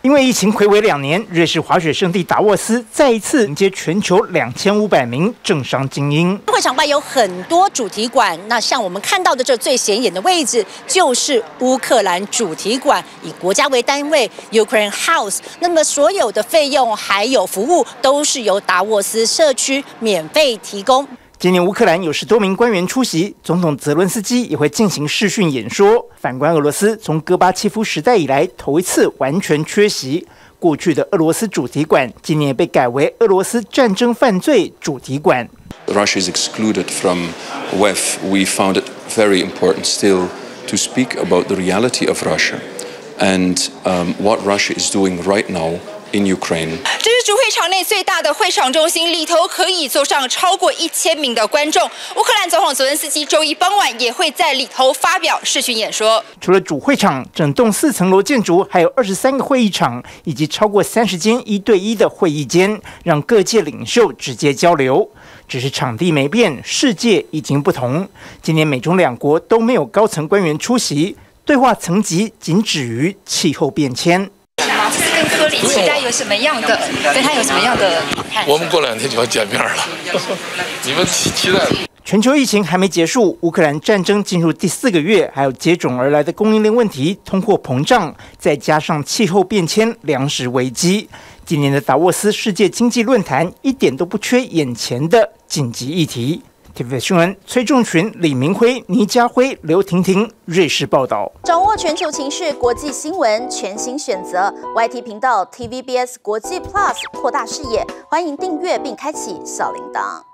因为疫情睽违2年，瑞士滑雪圣地达沃斯再一次迎接全球2500名政商精英。 会场外有很多主题馆，那像我们看到的这最显眼的位置，就是乌克兰主题馆，以国家为单位 Ukraine House。那么所有的费用还有服务都是由达沃斯社区免费提供。 今年乌克兰有10多名官员出席，总统泽伦斯基也会进行视讯演说。反观俄罗斯，从戈巴契夫时代以来头一次完全缺席。过去的俄罗斯主题馆，今年被改为俄罗斯战争犯罪主题馆。 Russia is excluded from WEF. We found it very important still to speak about the reality of Russia and what Russia is doing right now. In Ukraine. 这是主会场内最大的会场中心，里头可以坐上超过1000名的观众。乌克兰总统泽连斯基周一傍晚也会在里头发表视讯演说。 除了主会场，整栋4层楼建筑还有23个会议场，以及超过30间1对1的会议间，让各界领袖直接交流。只是场地没变，世界已经不同。今年美中2国都没有高层官员出席，对话层级仅止于气候变迁。 跟科里期待有什么样的？跟他有什么样的？ 我们过2天就要见面了，你们期待？ 全球疫情还没结束，乌克兰战争进入第4个月，还有接踵而来的供应链问题、通货膨胀，再加上气候变迁、粮食危机，今年的达沃斯世界经济论坛一点都不缺眼前的紧急议题。TVB 新闻崔仲群、李明辉、倪家辉、刘婷婷，瑞士报道。 掌握全球情势、国际新闻，全新选择 YT 频道 TVBS 国际 Plus， 扩大视野。欢迎订阅并开启小铃铛。